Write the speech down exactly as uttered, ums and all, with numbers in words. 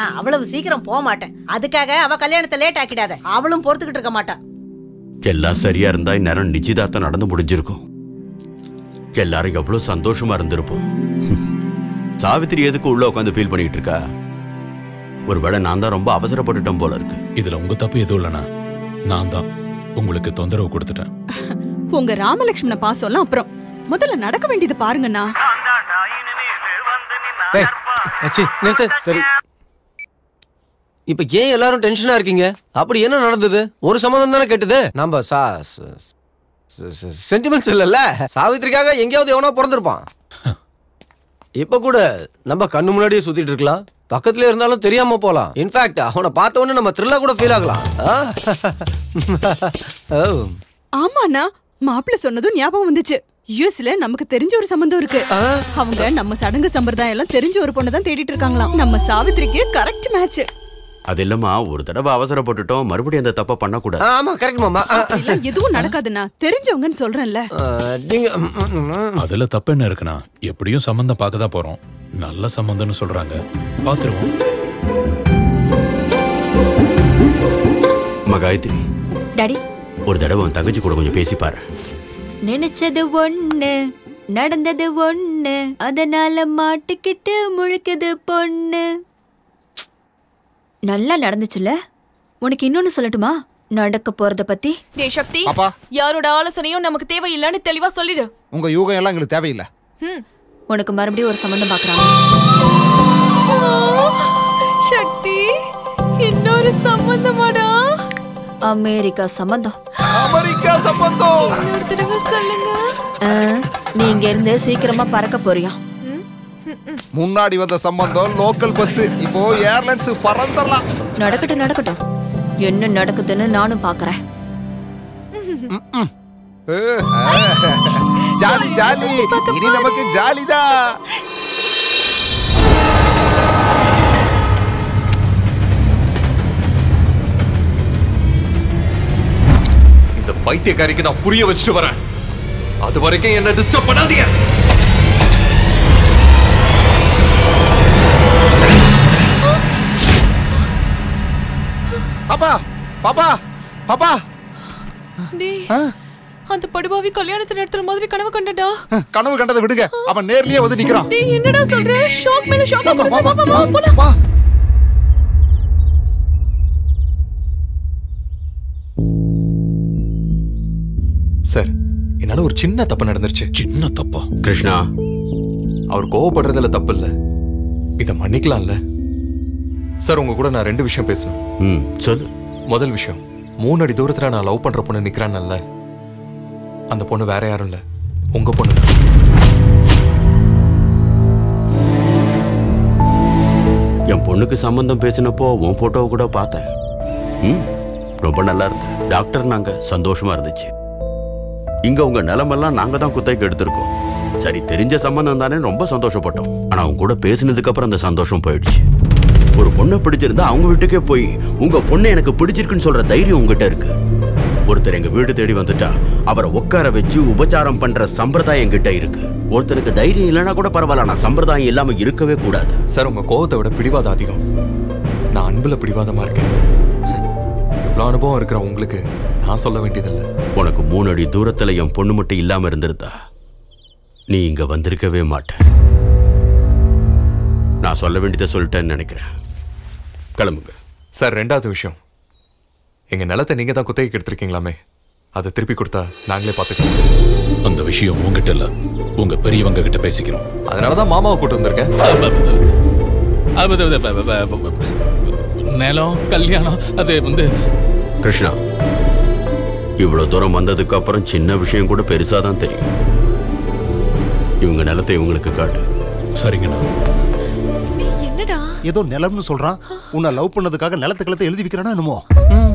நான் அவ்வளவு சீக்கிரம் போக மாட்டேன். அதுக்காக அவ கல்யாணத்தை லேட் ஆக்கிடாத. அவளும் பொறுத்துக்கிட்டு இருக்க மாட்டா. எல்லாம் சரியா இருந்தா இந்நேரம் நிச்சயதார்த்தம் நடந்து முடிஞ்சிருக்கும். எல்லாரும் எவ்வளவு சந்தோஷமா இருந்திருப்போம். சாவித்திரி எதுக்கு உள்ள உட்காந்து ஃபீல் பண்ணிட்டு இருக்கா? ஒருவேளை நான் தான் ரொம்ப அவசரப்பட்டுட்டோம் போல இருக்கு. இதுல உங்க தப்பு எதுவும் இல்லைண்ணா. நான் தான் உங்களுக்கு தொந்தரவு கொடுத்துட்டேன். உங்க ராமலட்சுமண பாசம்லாம் அப்புறம் முதல்ல நடக்க வேண்டியது பாருங்கண்ணா. சரி, இப்ப ஏன் எல்லாரும் டென்ஷனா இருக்கீங்க? அப்படி என்ன நடந்தது? ஒரு சம்மந்தம் தானே கேட்டது. நம்ம சென்டிமெண்ட்ஸ் இல்லல்ல. சாவித்திரிக்காக எங்கேயாவது எவனோ பிறந்திருப்பான். இப்ப கூட நம்ம கண்ணு முன்னாடியே சுத்திட்டு இருக்கலாம். பக்கத்துல இருந்தாலும் தெரியாம போலாம். இன்ஃபேக்ட் அவனை பார்த்த உடனே நம்ம த்ரில்லா கூட ஃபீல் ஆகலாம். ஆமாண்ணா, மாப்பிள்ள சொன்னதும் ஞாபகம் வந்துச்சு. யூஎஸ்ல நமக்கு தெரிஞ்ச ஒரு சம்பந்தம் இருக்கு. அவங்க நம்ம சடங்கு சம்பிரதாயம் எல்லாம் தெரிஞ்ச ஒரு பொண்ணு தான் தேடிட்டு இருக்காங்களாம். நம்ம சாவித்திரிக்கு கரெக்ட் மேட்ச். அது இல்லம்மா, ஒரு தடவை அவசரப்பட்டுட்டோம், மறுபடியும் அந்த தப்ப பண்ண கூடாது. ஆமா கரெக்ட் மாமா. எதுவும் நடக்காதுண்ணா, தெரிஞ்சவங்கன்னு சொல்றேன்ல. அதுல தப்பு என்ன இருக்குண்ணா? எப்படியும் சம்பந்தம் பார்க்க தான் போறோம். நல்ல சம்பந்தம்னு சொல்றாங்க, பாத்துருவோம். மகாயத்ரி டாடி, ஒரு தடவை உன் தங்கச்சி கூட கொஞ்சம் பேசி பாரு. நினைச்சது ஒண்ணு, நடந்தது ஒண்ணு, அதனால மாட்டிக்கிட்டு முழுக்குது பொண்ணு. நல்லா நடந்துச்சுல. உனக்கு இன்னொன்னு சொல்லட்டுமா நடக்க போறத பத்தி? டே சக்தி, யாரோட ஆலோசனையும் நமக்கு தேவையில்லைன்னு தெளிவா சொல்லிடு. உங்க யூகம் எல்லாம் எங்களுக்கு தேவையில்லை. உனக்கு மறுபடியும் ஒரு சம்பந்தம் பாக்குறாங்க. சக்தி, இன்னொரு சம்பந்தமாடா? அமெரிக்கா சம்பந்தம். அமெரிக்கா சம்பந்தம் இன்னொரு தடவை சொல்லுங்க. நீங்க இருந்து சீக்கிரமா பறக்க போறியா? முன்னாடி வந்த சம்பந்தம் லோக்கல் பஸ், இப்போ ஏர்லைன்ஸ் பறந்துடலாம். நடக்கட்டும் நடக்கட்டும், என்ன நடக்குதுன்னு நானும் பாக்குறேன். ஜாலி ஜாலி, இனி நமக்கு ஜாலிதான். இந்த பைத்தியக்காரிக்கு நான் புரிய வச்சுட்டு வரேன். அது வரைக்கும் என்ன டிஸ்டர்ப் பண்ணாதீங்க. பாப்பா பாப்பா பாப்பா, அந்த படுபாவி கல்யாணத்தை நடத்துற மாதிரி கனவு கண்டடா. கனவு கண்டதை விடுங்க, அவன் நேர்லயே வந்து நிக்கிறான். டேய் என்னடா சொல்ற? ஷாக் மேல ஷாக் கொடுத்து வா. சார், என்னால ஒரு சின்ன தப்பு நடந்துருச்சு. சின்ன தப்பா? கிருஷ்ணா, அவர் கோவப்படுறதுல தப்பு இல்ல, இத மன்னிக்கலாம்ல சார். உங்க கூட நான் ரெண்டு விஷயம் பேசணும். ம் சொல்லு. முதல் விஷயம், மூணு அடி தூரத்துல நான் லவ் பண்ற பொண்ணு நிக்கிறான்ல, அந்த பொண்ணு வேற யாரும் இல்ல, உங்க பொண்ணு. என் பொண்ணுக்கு சம்பந்தம் பேசினப்போ உன் போட்டோவை கூட பார்த்தேன். ம் ரொம்ப நல்லா இருந்த டாக்டர். நாங்க சந்தோஷமா இருந்துச்சு. இங்க உங்க நிலமெல்லாம் நாங்க தான் குத்தைக்கு எடுத்திருக்கோம். சரி, தெரிஞ்ச சம்பந்தம் தானே, ரொம்ப சந்தோஷப்பட்டோம். ஆனா அவங்க கூட பேசினதுக்கு அப்புறம் அந்த சந்தோஷம் போயிடுச்சு. ஒரு பொண்ணை பிடிச்சிருந்தா அவங்க வீட்டுக்கே போய் உங்க பொண்ணை எனக்கு பிடிச்சிருக்குன்னு சொல்ற தைரியம் உங்ககிட்ட இருக்கு. ஒருத்தர் எங்க வீடு தேடி வந்துட்டா அவரை உட்கார வச்சு உபச்சாரம் பண்ற சம்பிரதாயம் என்கிட்ட இருக்கு. ஒருத்தருக்கு தைரியம் இல்லைன்னா கூட பரவாயில்ல, நான் சம்பிரதாயம் இல்லாம இருக்கவே கூடாது. சார், உங்க கோவத்தை விட பிடிவாதம் அதிகம். நான் அன்புல பிடிவாதமா இருக்கேன். இவ்வளவு அனுபவம் இருக்கிற உங்களுக்கு நான் சொல்ல வேண்டியதில்லை. உனக்கு மூணு அடி தூரத்துல என் பொண்ணு மட்டும் இல்லாம இருந்திருந்தா நீ இங்க வந்திருக்கவே மாட்ட. நான் சொல்ல வேண்டியதை சொல்லிட்டேன்னு நினைக்கிறேன். கிளம்புங்க. சார், ரெண்டாவது விஷயம், எங்க நிலத்தை நீங்க தான் குத்தகைக்கு எடுத்திருக்கீங்களாமே, அதை திருப்பி கொடுத்தா நாங்களே பார்த்துக்கலாம். அந்த விஷயம் உங்ககிட்ட இல்ல, உங்க பெரியவங்க கிட்ட பேசிக்கிறோம். அதனாலதான் மாமாவை கூட்டு வந்திருக்கேன். நிலம் கல்யாணம் அது வந்து. கிருஷ்ணா, இவ்வளவு தூரம் வந்ததுக்கு அப்புறம் சின்ன விஷயம் கூட பெருசாதான் தெரியும். இவங்க நிலத்தை இவங்களுக்கு காட்டு. சரிங்கண்ணா. என்னடா ஏதோ நிலம்னு சொல்றான். உன்னை லவ் பண்ணதுக்காக நிலத்துக்களத்தை எழுதி வைக்கிறானா என்னமோ.